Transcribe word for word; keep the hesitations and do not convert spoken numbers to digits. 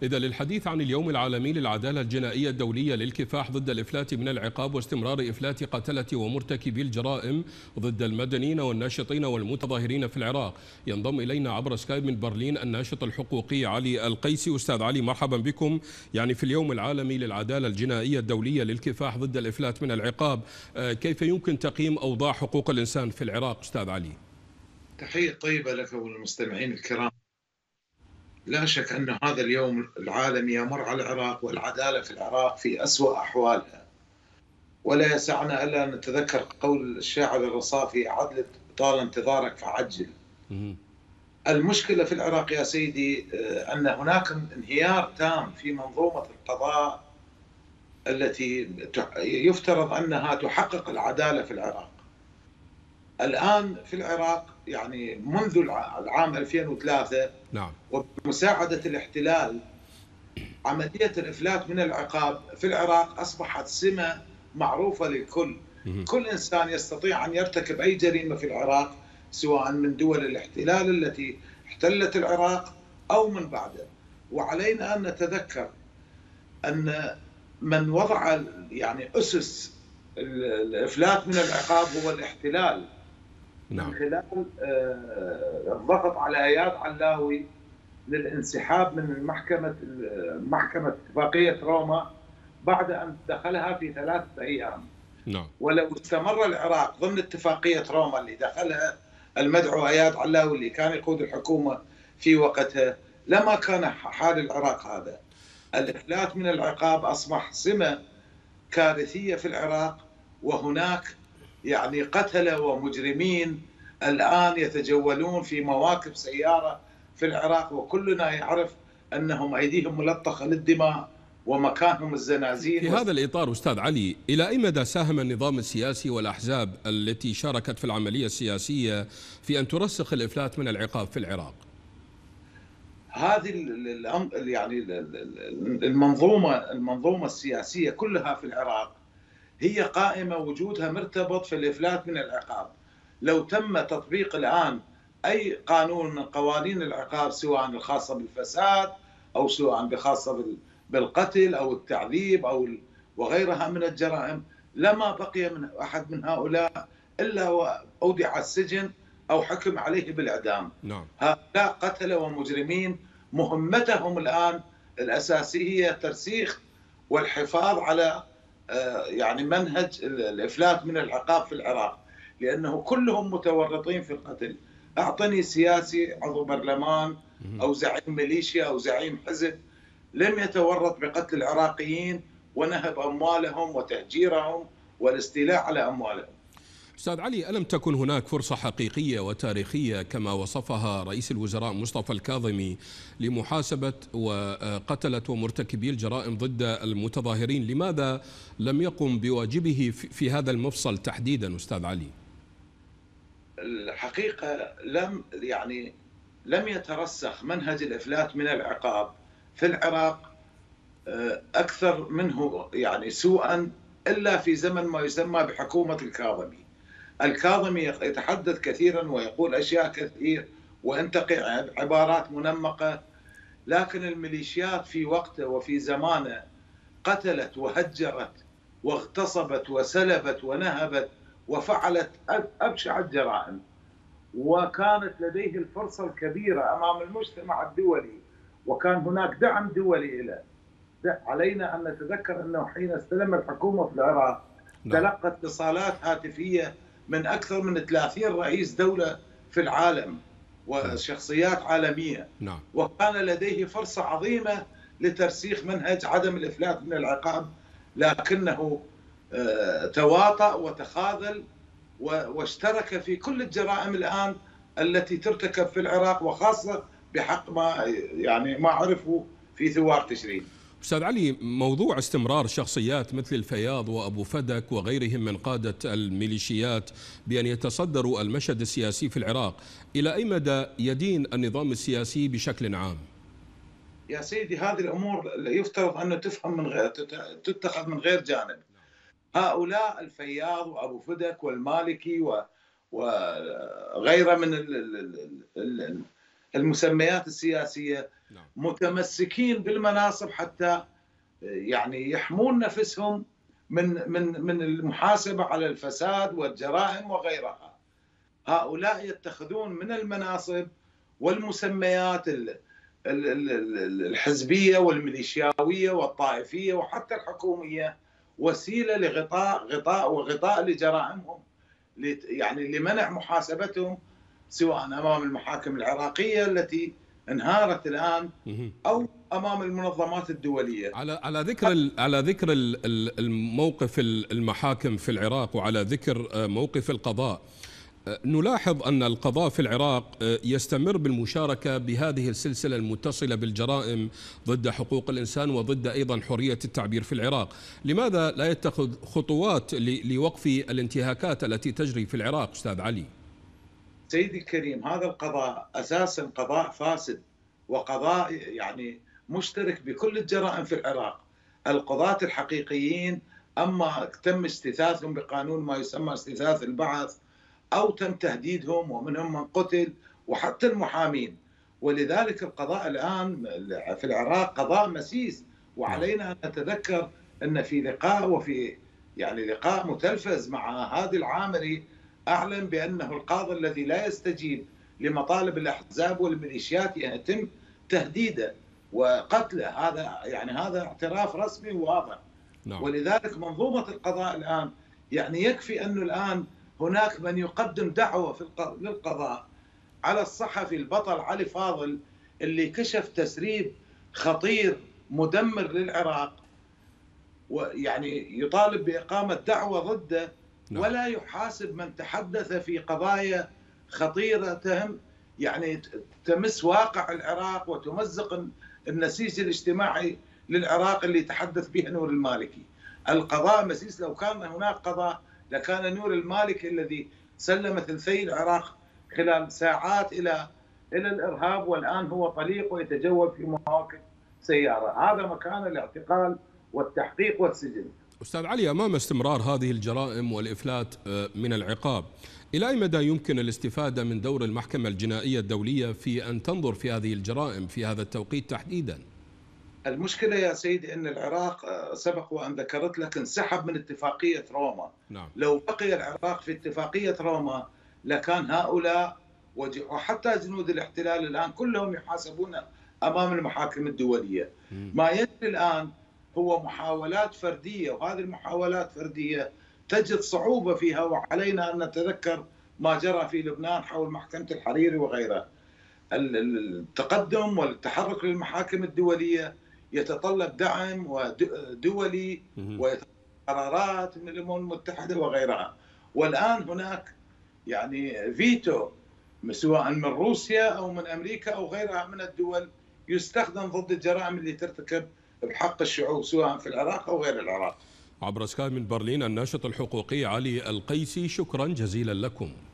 إذا للحديث عن اليوم العالمي للعدالة الجنائية الدولية للكفاح ضد الإفلات من العقاب واستمرار إفلات قتلة ومرتكبي الجرائم ضد المدنيين والناشطين والمتظاهرين في العراق، ينضم إلينا عبر سكايب من برلين الناشط الحقوقي علي القيسي. أستاذ علي، مرحبا بكم. يعني في اليوم العالمي للعدالة الجنائية الدولية للكفاح ضد الإفلات من العقاب، كيف يمكن تقييم أوضاع حقوق الإنسان في العراق أستاذ علي؟ تحية طيبة لك وللمستمعين الكرام. لا شك أن هذا اليوم العالمي يمر على العراق والعدالة في العراق في أسوأ أحوالها، ولا يسعنا ألا نتذكر قول الشاعر الرصافي: عدل طال انتظارك فعجل. المشكلة في العراق يا سيدي أن هناك انهيار تام في منظومة القضاء التي يفترض أنها تحقق العدالة في العراق. الآن في العراق يعني منذ العام ألفين وثلاثة نعم، وبمساعدة الاحتلال، عملية الإفلات من العقاب في العراق أصبحت سمة معروفة للكل. كل إنسان يستطيع أن يرتكب أي جريمة في العراق، سواء من دول الاحتلال التي احتلت العراق أو من بعده. وعلينا أن نتذكر أن من وضع يعني أسس الإفلات من العقاب هو الاحتلال، نعم. من خلال الضغط على اياد علاوي للانسحاب من المحكمة محكمة اتفاقية روما بعد أن دخلها في ثلاثة أيام. نعم. ولو استمر العراق ضمن اتفاقية روما اللي دخلها المدعو اياد علاوي اللي كان يقود الحكومة في وقتها، لما كان حال العراق هذا. الإفلات من العقاب أصبح سمة كارثية في العراق، وهناك يعني قتلة ومجرمين الآن يتجولون في مواكب سيارة في العراق، وكلنا يعرف أنهم أيديهم ملطخة للدماء ومكانهم الزنازين. في هذا الإطار أستاذ علي، إلى أي مدى ساهم النظام السياسي والأحزاب التي شاركت في العملية السياسية في أن ترسخ الإفلات من العقاب في العراق؟ هذه يعني المنظومة المنظومة السياسية كلها في العراق هي قائمة، وجودها مرتبط في الإفلات من العقاب. لو تم تطبيق الآن أي قانون من قوانين العقاب، سواء الخاصة بالفساد أو سواء بخاصة بالقتل أو التعذيب أو وغيرها من الجرائم، لما بقي من أحد من هؤلاء إلا وأودع السجن أو حكم عليه بالإعدام. نعم. هؤلاء قتلة ومجرمين مهمتهم الآن الأساسية ترسيخ والحفاظ على يعني منهج الإفلات من العقاب في العراق، لأنه كلهم متورطين في القتل. أعطني سياسي عضو برلمان أو زعيم ميليشيا أو زعيم حزب لم يتورط بقتل العراقيين ونهب أموالهم وتهجيرهم والاستيلاء على أموالهم. أستاذ علي، ألم تكن هناك فرصة حقيقية وتاريخية كما وصفها رئيس الوزراء مصطفى الكاظمي لمحاسبة وقتلة ومرتكبي الجرائم ضد المتظاهرين؟ لماذا لم يقم بواجبه في هذا المفصل تحديدا أستاذ علي؟ الحقيقة لم يعني لم يترسخ منهج الإفلات من العقاب في العراق أكثر منه يعني سوءا إلا في زمن ما يسمى بحكومة الكاظمي. الكاظمي يتحدث كثيرا ويقول أشياء كثير وينتقي عبارات منمقة، لكن الميليشيات في وقته وفي زمانه قتلت وهجرت واغتصبت وسلبت ونهبت وفعلت أبشع الجرائم، وكانت لديه الفرصة الكبيرة أمام المجتمع الدولي، وكان هناك دعم دولي له. علينا أن نتذكر أنه حين استلم الحكومة في العراق تلقى اتصالات هاتفية من أكثر من ثلاثين رئيس دولة في العالم وشخصيات عالمية. نعم. وكان لديه فرصة عظيمة لترسيخ منهج عدم الإفلات من العقاب، لكنه تواطأ وتخاذل واشترك في كل الجرائم الآن التي ترتكب في العراق، وخاصة بحق ما يعني ما عرفوا في ثوار تشرين. أستاذ علي، موضوع استمرار شخصيات مثل الفياض وأبو فدك وغيرهم من قادة الميليشيات بأن يتصدروا المشهد السياسي في العراق، إلى أي مدى يدين النظام السياسي بشكل عام؟ يا سيدي، هذه الأمور يفترض أن تفهم من غير تتخذ من غير جانب. هؤلاء الفياض وأبو فدك والمالكي وغيره من المسميات السياسية متمسكين بالمناصب حتى يعني يحمون نفسهم من من من المحاسبة على الفساد والجرائم وغيرها. هؤلاء يتخذون من المناصب والمسميات الحزبية والميليشياوية والطائفية وحتى الحكومية وسيلة لغطاء غطاء وغطاء لجرائمهم، يعني لمنع محاسبتهم سواء أمام المحاكم العراقية التي انهارت الآن أو أمام المنظمات الدولية. على على ذكر على ذكر الموقف المحاكم في العراق وعلى ذكر موقف القضاء، نلاحظ أن القضاء في العراق يستمر بالمشاركة بهذه السلسلة المتصلة بالجرائم ضد حقوق الإنسان وضد أيضا حرية التعبير في العراق. لماذا لا يتخذ خطوات لوقف الانتهاكات التي تجري في العراق أستاذ علي؟ سيدي الكريم، هذا القضاء أساسا قضاء فاسد وقضاء يعني مشترك بكل الجرائم في العراق. القضاة الحقيقيين أما تم استثاثهم بقانون ما يسمى استثاث البعث أو تم تهديدهم ومنهم من قتل وحتى المحامين، ولذلك القضاء الآن في العراق قضاء مسيس. وعلينا أن نتذكر أن في لقاء وفي يعني لقاء متلفز مع هادي العامري أعلن بأنه القاضي الذي لا يستجيب لمطالب الأحزاب والميليشيات يتم تهديده وقتله. هذا يعني هذا اعتراف رسمي واضح. نعم. ولذلك منظومة القضاء الآن يعني يكفي أنه الآن هناك من يقدم دعوة في للقضاء على الصحفي البطل علي فاضل اللي كشف تسريب خطير مدمر للعراق، ويعني يطالب بإقامة دعوة ضده ولا يحاسب من تحدث في قضايا خطيرة تهم يعني تمس واقع العراق وتمزق النسيج الاجتماعي للعراق اللي تحدث به نور المالكي. القضاء مسيس. لو كان هناك قضاء لكان نور المالكي الذي سلم ثلثي العراق خلال ساعات إلى إلى الإرهاب والآن هو طليق ويتجول في مواقف سيارة. هذا مكان الاعتقال والتحقيق والسجن. أستاذ علي، أمام استمرار هذه الجرائم والإفلات من العقاب، إلى أي مدى يمكن الاستفادة من دور المحكمة الجنائية الدولية في أن تنظر في هذه الجرائم في هذا التوقيت تحديدا؟ المشكلة يا سيدي أن العراق سبق وأن ذكرت لك انسحب من اتفاقية روما. نعم. لو بقي العراق في اتفاقية روما لكان هؤلاء وحتى جنود الاحتلال الآن كلهم يحاسبون أمام المحاكم الدولية. م. ما يجري الآن هو محاولات فردية، وهذه المحاولات فردية تجد صعوبة فيها. وعلينا أن نتذكر ما جرى في لبنان حول محكمة الحريري وغيرها. التقدم والتحرك للمحاكم الدولية يتطلب دعم ودولي وقرارات من الأمم المتحدة وغيرها. والآن هناك يعني فيتو سواء من روسيا أو من أمريكا أو غيرها من الدول يستخدم ضد الجرائم اللي ترتكب بحق الشعوب سواء في العراق أو غير العراق. عبر سكايب من برلين الناشط الحقوقي علي القيسي، شكرا جزيلا لكم.